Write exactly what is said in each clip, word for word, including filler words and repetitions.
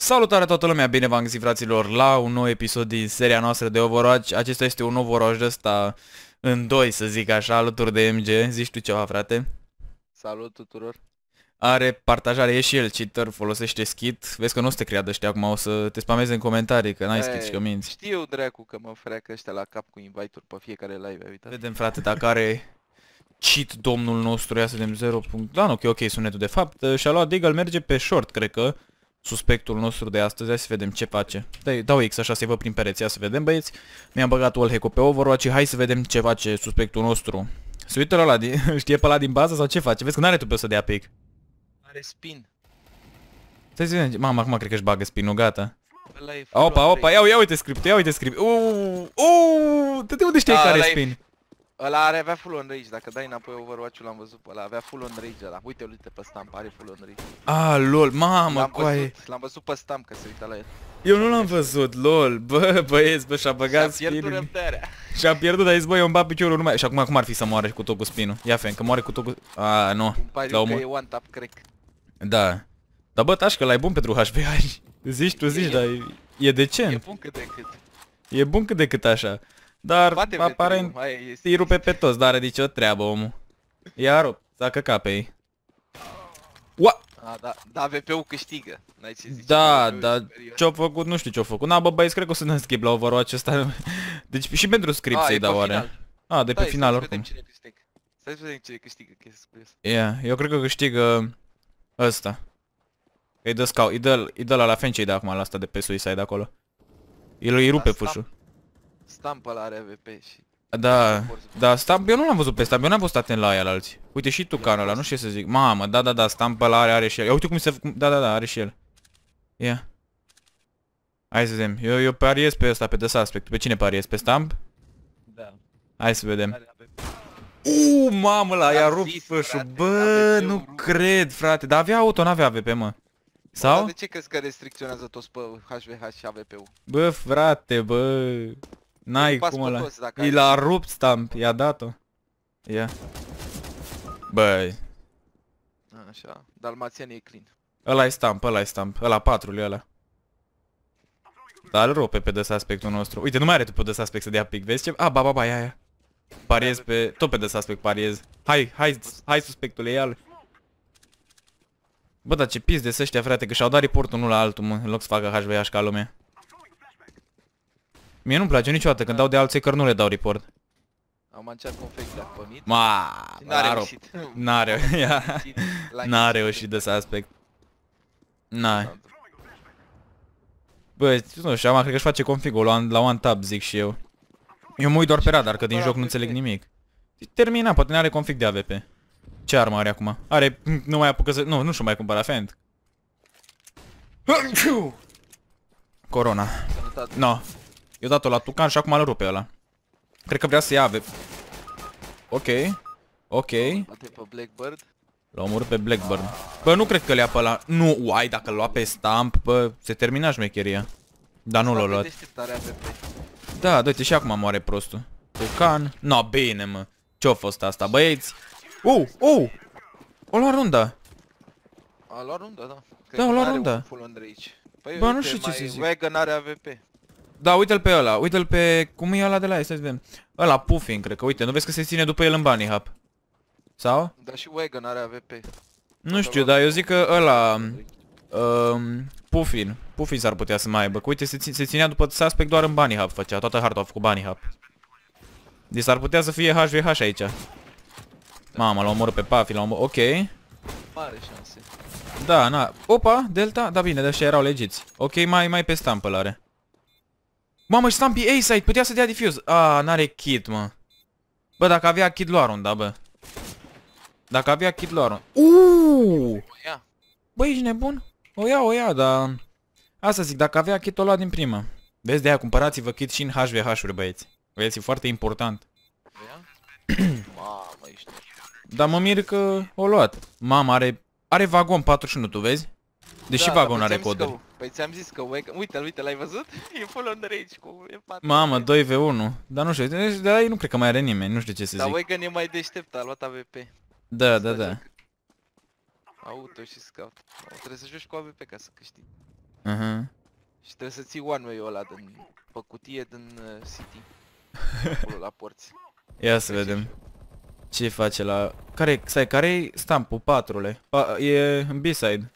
Salutare toată lumea, bine v-am găsit, fraților, la un nou episod din seria noastră de Overwatch. Acesta este un Overwatch de ăsta în doi, să zic așa, alături de M G. Zici tu ceva, frate? Salut tuturor. Are partajare, e și el cheater, folosește skit. Vezi că nu o să te creadă ăștia acum, o să te spameze în comentarii că n-ai skit și că minți. Știu, dracu, că mă freacă ăștia la cap cu invite-uri pe fiecare live, ai uitat? Vedem, frate, dacă are cheat domnul nostru, ia să vedem zero. Da, nu, ok, ok, sunetul de fapt. Și-a luat Deagle, merge pe short, cred că. Suspectul nostru de astăzi, hai să vedem ce face. Dau X așa să-i văd prin pereți, ia să vedem, băieți. Mi-am băgat wallhack-ul pe Overwatch și hai să vedem ce face suspectul nostru. Se uită la ăla, din, știe pe ăla din bază sau ce face? Vezi că n-are tu pe să dea pic. Are spin. Stai să vedem, mamă, acum cred că își bagă spinul, gata. E opa, opa, ia, ia uite script, ia uite script. Uuu, uuu, de unde știi care e spin? Ăla are, avea full on rage, dacă dai înapoi Overwatch-ul l-am văzut pe ăla, avea full on rage ăla. Uite, uite pe stamp, are full on rage. Ah, lol, mamă, coaie. L-am văzut pe stamp că se uita la el. Eu nu l-am văzut, lol, bă, băieți, bă, și-a băgat spinul. Și-a pierdut răbdarea. Și-a pierdut, dar zis, bă, eu îmi bat piciorul numai. Și acum cum ar fi să moare cu tot cu spinul? Ia fe, că moare cu tot cu... A, nu. Îmi pare că e one tap, cred. Da. Dar bă, tașcă, ăla e bun pentru H V H. Zici, tu zici, dar e decent. E bun cât de cât. E bun cât de cât așa. Dar, aparent, îi rupe pe toți, dar are nicio treabă, omul. Ia rup, s-a căcat pe ei. Ua! A, da, da, A V P-ul câștigă. N-ai ce zice. Da, da, ce-a făcut, nu știu ce-a făcut. Na, bă, băieți, cred că o să ne schimb la Overwatch ăsta. Deci și pentru script să-i dau oare. A, de pe final oricum. Stai să vedem cine câștigă, că e curios. Ia, eu cred că câștigă ăsta. Îi dă scout, îi dă, îi dă la la Fencei de acum, la asta de pe Suicide acolo. El îi rupe pușul. Stamp ăla are A V P și... Da, da, Stamp, eu nu l-am văzut pe Stamp, eu n-am fost atent la el alții. Uite și tu canul ăla, nu știu ce să zic. Mamă, da, da, da, Stamp ăla are, are și el. Ia uite cum se... Da, da, da, are și el. Ia. Hai să vedem, eu, eu pariez pe ăsta, pe The Suspect. Pe cine pariez? Pe Stamp? Da. Hai să vedem. Uuu, mamă, la i-a rupt fășul. Bă, nu cred, frate. Dar avea auto, n-avea A V P, mă. Sau? Dar de ce crezi că restricționează toți pe H V H și A V P-ul? Bă, frate, bă. N-ai cum ăla. I l-a rupt Stamp, i-a dat-o. Ia. Băi. Așa, dalmațian e clean. Ăla e Stamp, ăla e Stamp. Ăla patrul e ăla. Dar îl rupe pe The Suspectul nostru. Uite, nu mai are tu pe The Suspect să dea pic, vezi ce? A, ba, ba, ba, ia, ia. Pariez pe... Tot pe The Suspect pariez. Hai, hai, hai suspectule, ia-l. Bă, dar ce pis de ăștia, frate, că și-au dat reportul unul la altul, mă, în loc să facă H V H ca lumea. Mie nu-mi place niciodată când dau de alții că nu le dau report. Am mancat confect de pe mid. Ma, n-a reușit. N-a reușit. N-a reușit The Suspect. N-a. Bă, nu știu, am cred că își face config-ul la, la one tap, zic și eu. Eu mă uit doar pe radar, că din joc nu înțeleg nimic. Termina, poate n-are config de A V P. Ce armă are acum? Are, nu mai apucă să... Nu, nu și-o mai cumpăra Fent. Corona. No. Eu dat-o la Tucan și acum îl rupe ăla. Cred că vrea să ia A V P. Ok. Ok. Bate pe Blackbird. L-a omorât pe Blackbird. Bă, nu cred că le-a pe ăla. Nu, uai, dacă l lua pe Stamp, bă, se termina șmecheria. Dar nu l-a luat. Da, uite, și acum moare prostul. Tucan. No, bine, mă. Ce-a fost asta, băieți? Uh, uh! O lua runda. A luat runda, da. Da, o lua runda. Păi, bă, nu știu ce să zic. Wagon are A V P. Da, uite-l pe ăla, uite-l pe... Cum e ăla de la el, stai să vedem. Ăla, Puffin, cred că, uite, nu vezi că se ține după el în Bunny Hub? Sau? Da, și Wagon are A V P. Nu știu, dar eu zic că ăla... Um, Puffin, Puffin s-ar putea să mai aibă, că uite, se, se ținea după Suspect doar în Bunny Hub, făcea, toată harta a făcut Bunny Hub. Deci s-ar putea să fie H V H aici. Mamă, l-a omorât pe Puffin, l-a omorât, ok. Mare șanse. Da, na, opa, Delta, da bine, de ăștia erau legiți. Ok, mai, mai pe Stamp îl are. Mamă, și Stamp e A-side, putea să dea defuse. Ah, n-are kit, mă. Bă, dacă avea kit lua runda, bă. Dacă avea kit lua runda. Uuuu! Bă, ești nebun? O ia, o ia, dar... Asta zic, dacă avea kit o lua din prima. Vezi, de-aia cumpărați-vă kit și în H V H-uri, băieți. Vezi, e foarte important. Mamă, ești... Dar mă mir că o luat. Mama are... Are vagon patruzeci și unu, tu vezi? Deși da, vagon are coduri. Păi ți-am zis că Wagon... Uite-l, uite, l-ai văzut? E full on rage cu E patru. Mamă, doi v unu. Dar nu știu, de la ei nu cred că mai are nimeni, nu știu ce să Dar zic. Dar Wagon e mai deștept, a luat A V P. Da, da, da. Auto și scout. Trebuie să joci cu A V P ca să câștigi. Aha. Și trebuie să ții one-way-ul ăla din, pe cutie din uh, City. Acolo la porți. Ia să vedem. Ce face la... Care, stai, care-i stampul? Patrule. Pa, e în B-side.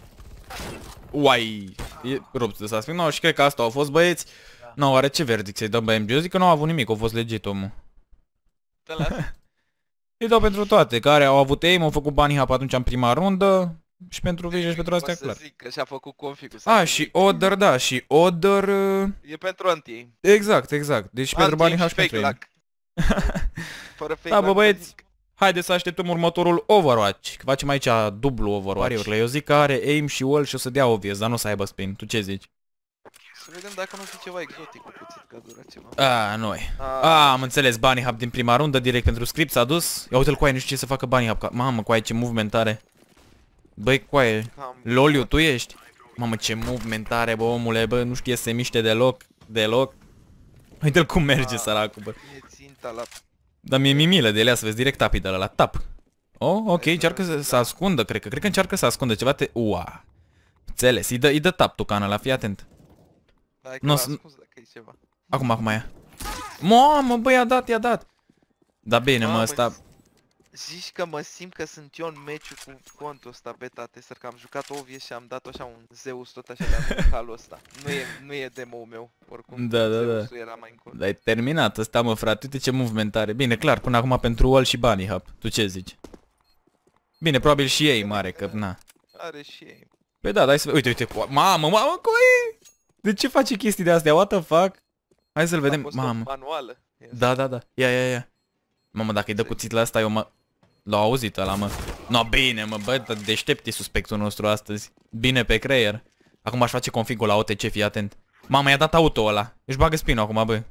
Uai! E rupt de s-a spus. No, și cred că asta au fost, băieți. Da. Nu, oare ce verdict să-i dăm B M G? Eu zic că nu au avut nimic, au fost legit omul. Te las. Îi dau pentru toate, care au avut aim, au făcut banii hap atunci în prima rundă. Și pentru vision și pentru astea, O să clar. zic că și-a făcut config-ul. A, și Other, da, și Other... uh, E pentru anti-aim. Exact, exact. Deci pentru banii hap și Anti-aim pentru și aim. fake luck. Fără fake Da, bă, luck, băieți. nimic. Haideți să așteptăm următorul Overwatch. Că facem aici dublu Overwatch. Eu zic că are aim și wall și o să dea obvious, dar nu o să aibă spin. Tu ce zici? Să vedem dacă nu fi ceva exotic cu puțin, că dura ceva. A, noi. A, A, am înțeles, Bunny Hub din prima rundă, direct pentru script s-a dus. Ia uite-l, coaie, nu știu ce să facă Bunny Hub. Mamă, coaie, ce movement are. Băi, coaie, cam... Loliu, tu ești? Mamă, ce movement are, bă, omule, bă, nu știe să se miște deloc, deloc. Uite-l cum merge, A, săracul, bă. E ținta la... Dar mi-e mimilă de elea, să vezi direct tapii de la, la tap. Oh, ok, încearcă să, să ascundă, cred că, cred că încearcă să ascundă ceva, te... Ua. Înțeles, îi dă, îi dă tap tucană la, fii atent. Hai că N-o l-a să- ascuns dacă e ceva. Acum, acum ia. Mamă, bă, i-a dat, i-a dat. Da bine, mă, Mamă, ăsta... Zici că mă simt că sunt eu în meciul cu contul ăsta beta tester, că am jucat Obvious și am dat așa un Zeus tot așa de halul ăsta. Nu e, nu e demo-ul meu, oricum Da, da, da. Zeusul era mai încolo. Dar e terminat ăsta, mă, frate, uite ce movement are. Bine, clar, până acum pentru wall și bunny hub. Tu ce zici? Bine, probabil și ei mare, că na. Are și ei. Păi da, dai să... Uite, uite, mamă, mamă, coi! De ce face chestii de astea? What the fuck? Hai să-l A vedem, fost o mamă. manuală. Yes. Da, da, da, ia, ia, ia. Mamă, dacă îi dă cuțit la asta, eu mă... L-au auzit ăla, mă. No, bine, mă, bă, deștept e suspectul nostru astăzi. Bine pe creier. Acum aș face config-ul la O T C, fii atent. Mamă, i-a dat auto ăla. Își bagă spinul acum, bă. o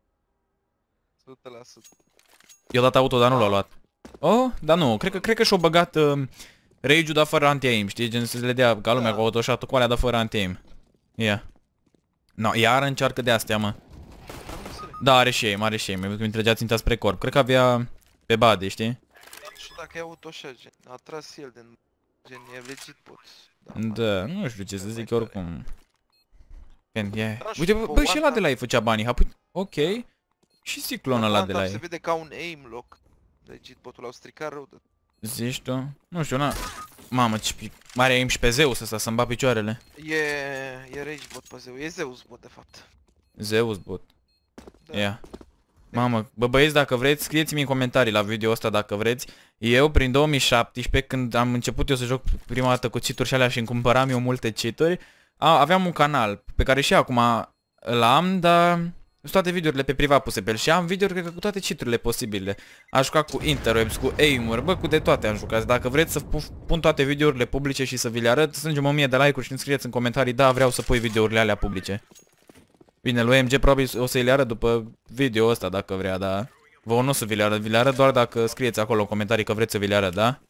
sută la sută. I-a dat auto, dar nu l-a luat. Oh, dar nu, cred că, cred că și-o băgat uh, rage-ul, dar fără anti-aim, știi? Gen să le dea ca lumea Da. cu autoshot-ul cu alea, dar fără anti-aim. Ia. No, iar încearcă de astea, mă. Am înțeles. Da, are și aim, are și aim. Îmi trăgea ținta spre corp. Cred că avea pe body, știi? Nu știu dacă e auto așa, gen. A tras el din... Gen, e legit pot. Da, nu știu ce să zic oricum. Când e... Da, și Uite, pe bă, bă, și one ăla de la ei făcea banii. Ha, păi, ok. Și ciclonul ăla de la Se ei. vede ca un aim lock. Legit, botul l-au stricat rău de... Zici tu? Nu știu, na... Mamă, ce pi... Mare aim și pe Zeus ăsta, să-mi bat picioarele. E... e rage bot pe Zeus. E Zeus bot, de fapt. Zeus bot. Da. Ia. Mamă, bă băieți, dacă vreți, scrieți-mi în comentarii la video ăsta dacă vreți. Eu, prin două mii șaptesprezece, când am început eu să joc prima dată cu cheat-uri și alea și îmi cumpăram eu multe cheat-uri, a, aveam un canal pe care și acum l-am, dar sunt toate videourile pe privat puse pe el și am videouri cred că cu toate cheat-urile posibile. Am jucat cu interwebs, cu aim-uri, bă, cu de toate am jucat. Dacă vreți să pu- pun toate videourile publice și să vi le arăt, strângem o mie de like-uri și îmi scrieți în comentarii, da, vreau să pui videourile alea publice. Bine, lui M G probabil o să-i le arăt după video ăsta dacă vrea, da? Vă nu o să vi le arăt, vi le arăt doar dacă scrieți acolo în comentarii că vreți să vi le arăt, da?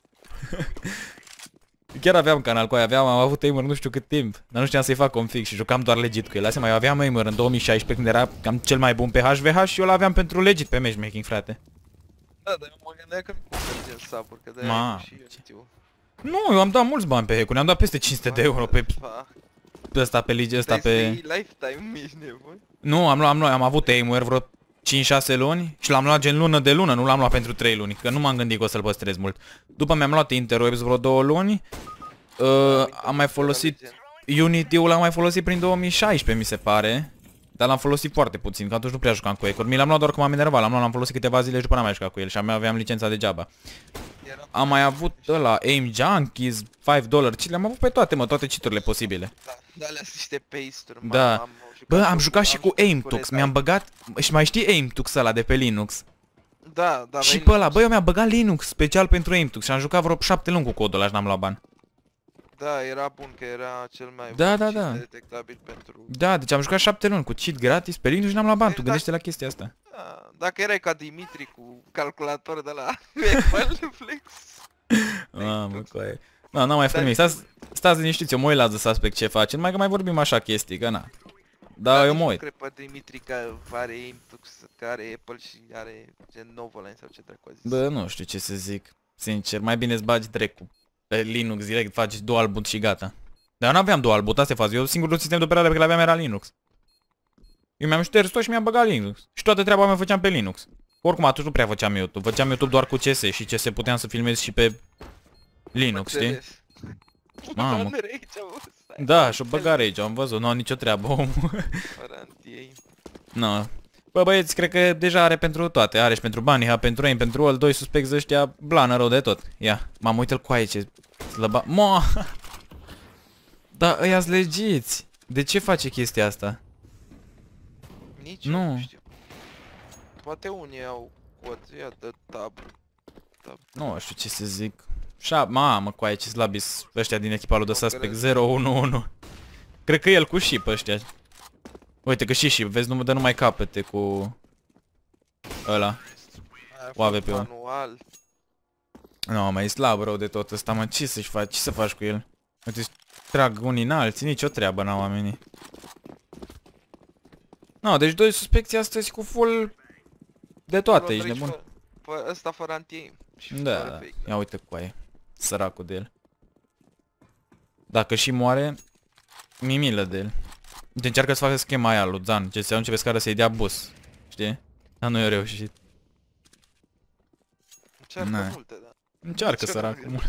Chiar aveam canal cu aia, aveam, am avut aimer nu știu cât timp, dar nu știam să-i fac config și jucam doar legit cu el. Lasă-mă, eu aveam aimer în două mii șaisprezece când era cam cel mai bun pe H V H și eu l-aveam pentru legit pe matchmaking, frate. Da, dar eu mă gândeam că nu merge în sub-uri, că de-aia Ma, am și eu știu. Nu, eu am dat mulți bani pe hack-uri, am dat peste cinci sute de euro pe pe ăsta, pe lige ăsta, Stai pe... să iei lifetime, ești nebun? Nu, am luat, am luat, am avut aimer vreo cinci șase luni și l-am luat gen lună de lună, nu l-am luat pentru trei luni, că nu m-am gândit că o să-l păstrez mult. După mi-am luat interwebs vreo două luni, uh, am mai folosit Unity-ul, l-am mai folosit prin două mii șaisprezece mi se pare, dar l-am folosit foarte puțin, că atunci nu prea jucam cu hack-uri. Mi l-am luat doar că m-am enervat, l-am luat, l-am folosit câteva zile și după n-am mai jucat cu el și aveam licența degeaba. Am mai avut ăla, Aim Junkies, cinci dolari, le-am avut pe toate, mă, toate cheat-urile posibile. Da, da, alea sunt niște paste-uri, Da. am Bă, am jucat și am cu jucat AimTux, Red mi-am Eye. băgat, și mai știi AimTux ăla de pe Linux? Da, da, Și aveai pe ăla, Linux. bă, eu mi-am băgat Linux special pentru AimTux și am jucat vreo șapte luni cu codul ăla și n-am luat bani. Da, era bun, că era cel mai Da, bun da, cheat da. detectabil pentru... Da, deci am jucat șapte luni cu cheat gratis pe Linux și n-am luat bani, tu Exact. gândește la chestia asta. Da, dacă erai ca Dimitri cu calculator de la Apple Flex. Mamă, coaie. Da, n-am mai făcut nimic. Stați, stați liniștiți, eu mă uit la The Suspect ce face, numai că mai vorbim așa chestii, că na. Da, eu nici mă nu uit. cred pe Dimitri că are AimTux, că are Apple și are gen Novoline sau ce dracu a zis. Bă, nu știu ce să zic. Sincer, mai bine îți bagi drept cu pe Linux direct, faci dual boot și gata. Dar n-aveam dual boot, asta e faza. Eu singurul sistem de operare pe care l-aveam era Linux. Eu mi-am șters tot și mi-am băgat Linux. Și toată treaba mea făceam pe Linux. Oricum atunci nu prea făceam YouTube. Făceam YouTube doar cu C S și C S puteam să filmez și pe Linux, știi? Mamă. Da, și-o băgare aici, am văzut, nu au nicio treabă omul. No. Bă băieți, cred că deja are pentru toate. Are și pentru Bunny Hub, pentru Aim, pentru all, doi suspecți ăștia, blană rău de tot. Ia, mamă, uite-l cu aici, slăba... Mo! Da, ăia-s legiți. De ce face chestia asta? Nici nu. nu știu. Poate unii au cod, ia dă tab. tab. Nu știu ce să zic. Șa, mamă, cu aici slabis ăștia din echipa lui de suspect zero unu unu. Cred că el cu ship ăștia. Uite că și ship, vezi, nu dă numai capete cu ăla. Cu A V P-ul. Nu, mai e slab rău de tot ăsta, mă, ce să-și faci, ce să faci cu el? Uite, trag unii înalți, nicio treabă n-au oamenii. No, deci doi suspecți astăzi cu full de toate, ești nebun? Ăsta fără anti-aim. Da, da, ia uite cu aia, săracul de el. Dacă și moare, mi-e milă de el. Uite, încearcă să facă schema aia lui Zan, ce se ajunge pe scară să-i dea bus, știi? Dar nu i-a reușit. Încearcă multe, da. Încearcă săracul.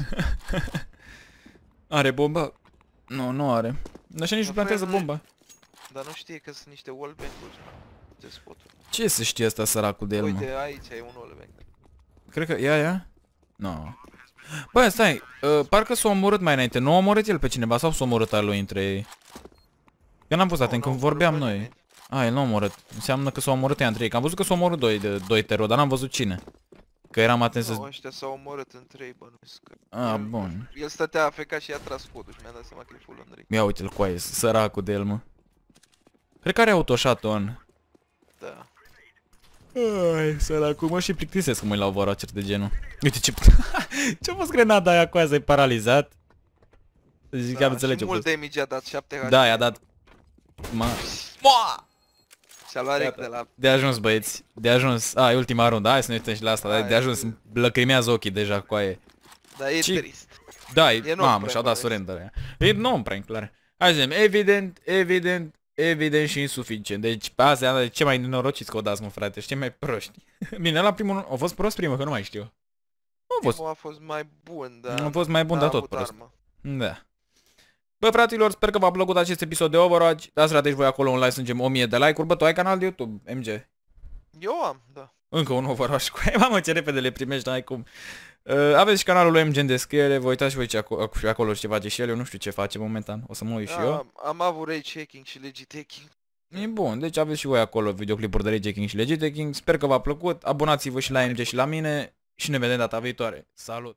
Are bomba? Nu, nu are. Așa nici nu plantează bomba. Dar nu știe că sunt niște wallbang-uri de spot-uri. Ce să știe asta săracul de el, mă? Uite, aici e un wallbang. Cred că, ia, ia? Nu. Băi, stai, uh, parcă s-a omorât mai înainte. Nu a omorât el pe cineva sau s-a omorât al lui între ei? Eu n-am fost atent, când vorbeam noi. A, el nu a omorât. Înseamnă că s-a omorât ea între ei. Că am văzut că s-a omorât doi, de, doi teror, dar n-am văzut cine. Că eram atent să... Nu, ăștia s-au omorât între ei, bănuiesc. A, bun. El stătea afecat și i-a tras codul și mi-a dat seama că e full Andrei. Ia uite-l cu aia, săracul de el, mă. Cred că are autoshot-on. Da. Ai, săracul, mă, și plictisesc cum îi la Overwatch de genul. Uite ce... Ce-a fost grenada aia cu aia, e paralizat? Zic, chiar înțelege. Și mult damage a dat, șapte H P. Da, i-a dat... Ma... Și-a luat rec de la... De ajuns, băieți, de ajuns. A, e ultima rundă, hai să ne uităm și la asta, dar de ajuns, lăcrimează ochii deja cu aia. Da, e trist. Da, e... Mamă, și-a dat surrender aia. E non-prank, clar. Hai să vedem, evident, evident, evident și insuficient. Deci, pe astea, ce mai nenorociți că o dați, mă, frate, și ce mai proști. Bine, la primul, a fost prost primul, că nu mai știu. Nu a fost. Primul a fost mai bun, dar... A fost mai bun, dar tot prost. Da. Bă, fraților, sper că v-a plăcut acest episod de Overwatch. Dați frate și voi acolo un like, strângem o mie de like-uri. Bă, tu ai canal de YouTube, M G? Eu am, da. Încă un Overwatch cu aia, mamă, ce repede le primești, n-ai cum. Uh, aveți și canalul lui M G în descriere, vă uitați și voi ce acolo, acolo și ce face și el, eu nu știu ce face momentan, o să mă uit și eu. Am, am avut rage hacking și legit hacking. E bun, deci aveți și voi acolo videoclipuri de rage hacking și legit hacking, sper că v-a plăcut, abonați-vă și la M G și la mine și ne vedem data viitoare. Salut!